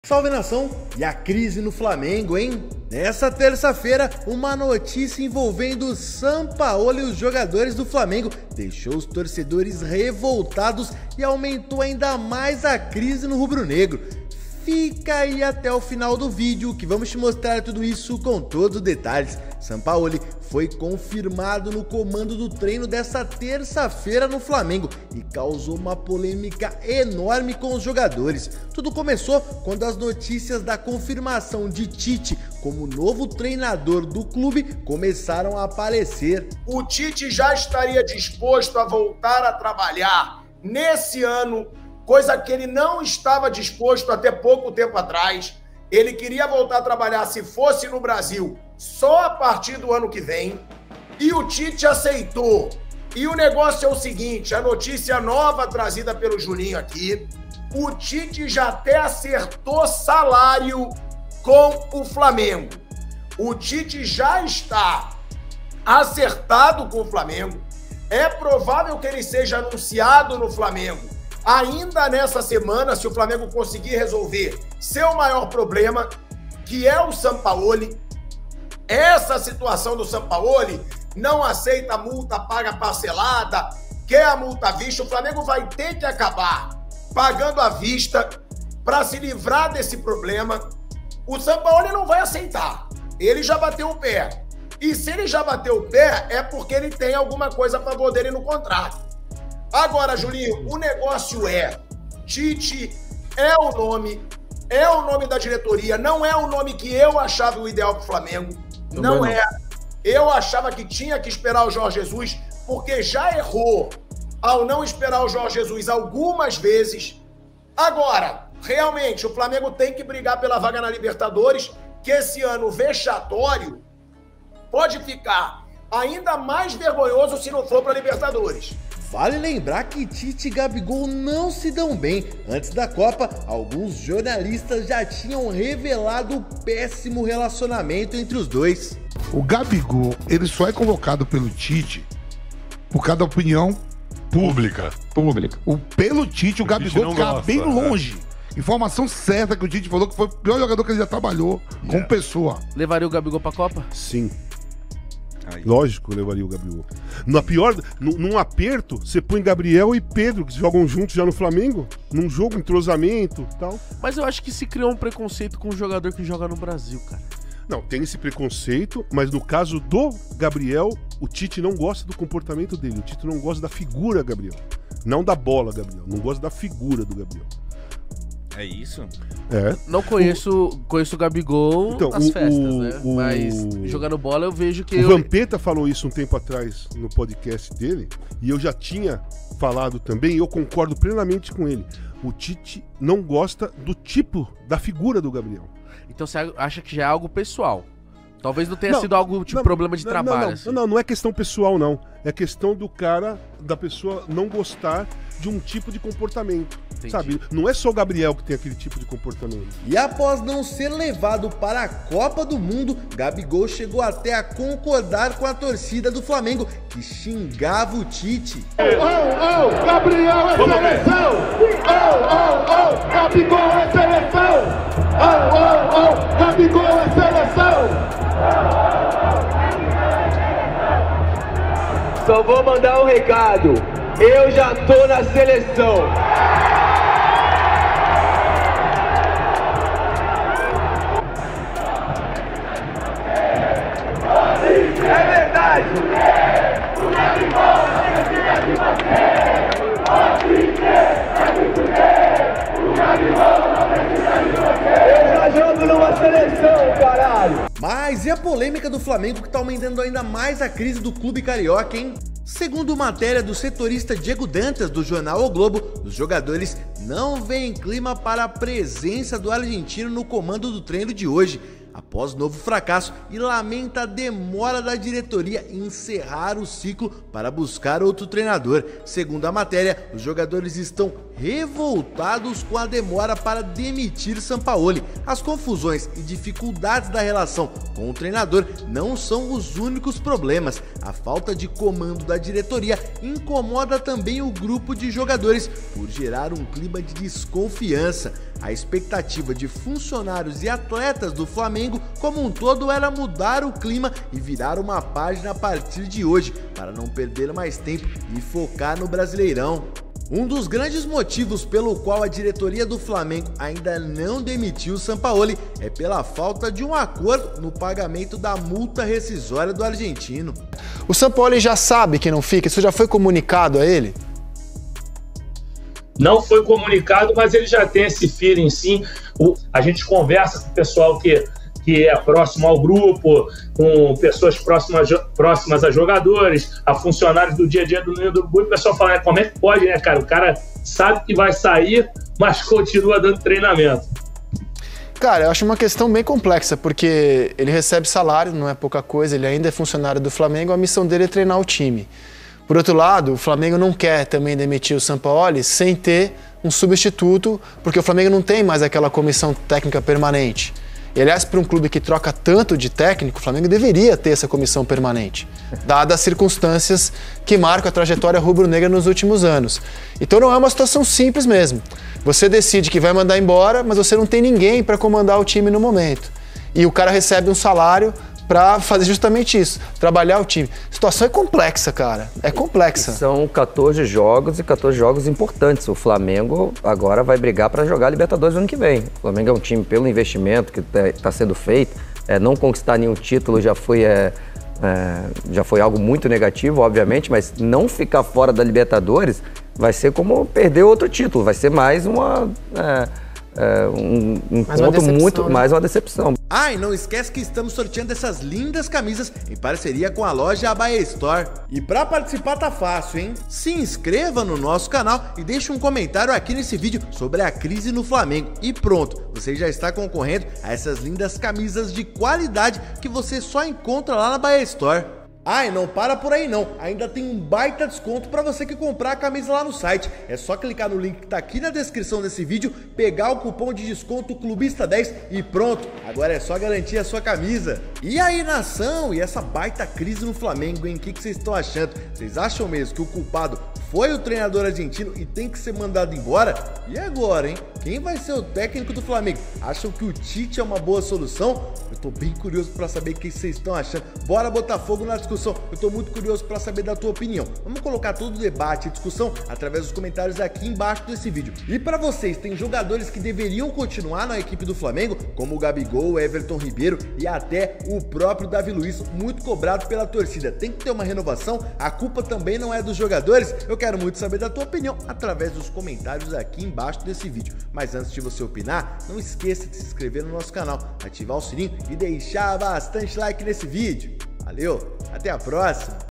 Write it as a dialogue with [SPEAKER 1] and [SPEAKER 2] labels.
[SPEAKER 1] Salve nação! E a crise no Flamengo, hein? Nessa terça-feira, uma notícia envolvendo o Sampaoli e os jogadores do Flamengo deixou os torcedores revoltados e aumentou ainda mais a crise no rubro-negro. Fica aí até o final do vídeo que vamos te mostrar tudo isso com todos os detalhes. Sampaoli foi confirmado no comando do treino dessa terça-feira no Flamengo e causou uma polêmica enorme com os jogadores. Tudo começou quando as notícias da confirmação de Tite como novo treinador do clube começaram a aparecer.
[SPEAKER 2] O Tite já estaria disposto a voltar a trabalhar nesse ano, coisa que ele não estava disposto até pouco tempo atrás. Ele queria voltar a trabalhar, se fosse no Brasil, só a partir do ano que vem. E o Tite aceitou. E o negócio é o seguinte, a notícia nova trazida pelo Juninho aqui, o Tite já até acertou salário com o Flamengo. O Tite já está acertado com o Flamengo. É provável que ele seja anunciado no Flamengo ainda nessa semana, se o Flamengo conseguir resolver seu maior problema, que é o Sampaoli. Essa situação do Sampaoli, não aceita multa, paga parcelada, quer a multa à vista, o Flamengo vai ter que acabar pagando à vista para se livrar desse problema. O Sampaoli não vai aceitar, ele já bateu o pé. E se ele já bateu o pé, é porque ele tem alguma coisa a favor dele no contrato. Agora, Julinho, o negócio é, Tite é o nome da diretoria, não é o nome que eu achava o ideal para o Flamengo, não é. Eu achava que tinha que esperar o Jorge Jesus, porque já errou ao não esperar o Jorge Jesus algumas vezes. Agora, realmente, o Flamengo tem que brigar pela vaga na Libertadores, que esse ano vexatório pode ficar ainda mais vergonhoso se não for para a Libertadores.
[SPEAKER 1] Vale lembrar que Tite e Gabigol não se dão bem. Antes da Copa, alguns jornalistas já tinham revelado o péssimo relacionamento entre os dois.
[SPEAKER 3] O Gabigol, ele só é convocado pelo Tite por causa da opinião pública. Pelo Tite, o Gabigol fica bem longe. Informação certa que o Tite falou que foi o pior jogador que ele já trabalhou como pessoa.
[SPEAKER 4] Levaria o Gabigol pra Copa?
[SPEAKER 5] Sim. Lógico, eu levaria o Gabigol. Num aperto, você põe Gabriel e Pedro, que jogam juntos já no Flamengo, num jogo, entrosamento e tal.
[SPEAKER 4] Mas eu acho que se criou um preconceito com o jogador que joga no Brasil, cara.
[SPEAKER 5] Não, tem esse preconceito, mas no caso do Gabriel, o Tite não gosta do comportamento dele. O Tite não gosta da figura Gabriel. Não da bola, Gabriel. Não gosta da figura do Gabriel.
[SPEAKER 6] É isso?
[SPEAKER 5] É.
[SPEAKER 4] Não conheço o Gabigol
[SPEAKER 5] então,
[SPEAKER 4] nas festas, né? Mas jogando bola eu vejo que...
[SPEAKER 5] O Vampeta falou isso um tempo atrás no podcast dele, e eu já tinha falado também, e eu concordo plenamente com ele. O Tite não gosta do tipo, da figura do Gabriel.
[SPEAKER 4] Então você acha que já é algo pessoal? Talvez não tenha sido algo tipo problema de trabalho.
[SPEAKER 5] Não é questão pessoal, não. É questão da pessoa não gostar de um tipo de comportamento. Entendi. Sabe? Não é só o Gabriel que tem aquele tipo de comportamento.
[SPEAKER 1] E após não ser levado para a Copa do Mundo, Gabigol chegou até a concordar com a torcida do Flamengo, que xingava o Tite.
[SPEAKER 3] Gabriel é seleção! Gabigol é seleção! Gabigol é seleção!
[SPEAKER 7] Só vou mandar um recado. Eu já tô na seleção. É verdade. Eu já jogo numa seleção, caralho.
[SPEAKER 1] Mas e a polêmica do Flamengo que tá aumentando ainda mais a crise do clube carioca, hein? Segundo matéria do setorista Diego Dantas do jornal O Globo, os jogadores não veem clima para a presença do argentino no comando do treino de hoje, após novo fracasso, e lamenta a demora da diretoria em encerrar o ciclo para buscar outro treinador. Segundo a matéria, os jogadores estão revoltados com a demora para demitir Sampaoli. As confusões e dificuldades da relação com o treinador não são os únicos problemas. A falta de comando da diretoria incomoda também o grupo de jogadores por gerar um clima de desconfiança. A expectativa de funcionários e atletas do Flamengo como um todo era mudar o clima e virar uma página a partir de hoje, para não perder mais tempo e focar no Brasileirão. Um dos grandes motivos pelo qual a diretoria do Flamengo ainda não demitiu o Sampaoli é pela falta de um acordo no pagamento da multa rescisória do argentino.
[SPEAKER 8] O Sampaoli já sabe que não fica? Isso já foi comunicado a ele?
[SPEAKER 9] Não foi comunicado, mas ele já tem esse feeling, sim. A gente conversa com o pessoal que é próximo ao grupo, com pessoas próximas a jogadores, a funcionários do dia a dia do Ninho do Urubu, e o pessoal fala, como é que pode, né, cara? O cara sabe que vai sair, mas continua dando treinamento.
[SPEAKER 8] Cara, eu acho uma questão bem complexa, porque ele recebe salário, não é pouca coisa, ele ainda é funcionário do Flamengo, a missão dele é treinar o time. Por outro lado, o Flamengo não quer também demitir o Sampaoli sem ter um substituto, porque o Flamengo não tem mais aquela comissão técnica permanente. E, aliás, para um clube que troca tanto de técnico, o Flamengo deveria ter essa comissão permanente, dadas as circunstâncias que marcam a trajetória rubro-negra nos últimos anos. Então não é uma situação simples mesmo. Você decide que vai mandar embora, mas você não tem ninguém para comandar o time no momento. E o cara recebe um salário para fazer justamente isso, trabalhar o time. A situação é complexa, cara. É complexa.
[SPEAKER 10] São 14 jogos e 14 jogos importantes. O Flamengo agora vai brigar para jogar a Libertadores no ano que vem. O Flamengo é um time, pelo investimento que está sendo feito, não conquistar nenhum título já foi algo muito negativo, obviamente, mas não ficar fora da Libertadores vai ser como perder outro título, vai ser mais um ponto muito, né? Mais uma decepção.
[SPEAKER 1] Ah, e não esquece que estamos sorteando essas lindas camisas em parceria com a loja Abaia Store. E pra participar tá fácil, hein? Se inscreva no nosso canal e deixe um comentário aqui nesse vídeo sobre a crise no Flamengo. E pronto, você já está concorrendo a essas lindas camisas de qualidade que você só encontra lá na Abaia Store. Ah, e não para por aí não, ainda tem um baita desconto para você que comprar a camisa lá no site. É só clicar no link que tá aqui na descrição desse vídeo, pegar o cupom de desconto Clubista10 e pronto, agora é só garantir a sua camisa. E aí, nação, e essa baita crise no Flamengo, hein? O que vocês estão achando? Vocês acham mesmo que o culpado foi o treinador argentino e tem que ser mandado embora? E agora, hein? Quem vai ser o técnico do Flamengo? Acham que o Tite é uma boa solução? Eu tô bem curioso para saber o que vocês estão achando. Bora botar fogo na discussão. Eu tô muito curioso para saber da tua opinião. Vamos colocar todo o debate e discussão através dos comentários aqui embaixo desse vídeo. E para vocês, tem jogadores que deveriam continuar na equipe do Flamengo, como o Gabigol, o Everton Ribeiro e até o próprio Davi Luiz, muito cobrado pela torcida. Tem que ter uma renovação? A culpa também não é dos jogadores? Eu quero muito saber da tua opinião através dos comentários aqui embaixo desse vídeo. Mas antes de você opinar, não esqueça de se inscrever no nosso canal, ativar o sininho e deixar bastante like nesse vídeo. Valeu, até a próxima!